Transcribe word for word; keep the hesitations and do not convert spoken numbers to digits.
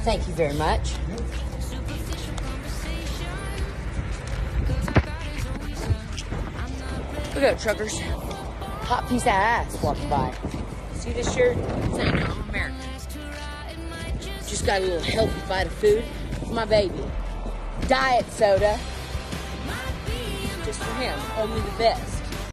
Thank you very much. Look at truckers. Hot piece of ass walking by. See this shirt? Saying I'm American. Just got a little healthy bite of food for my baby. Diet soda. Just for him. Only the best.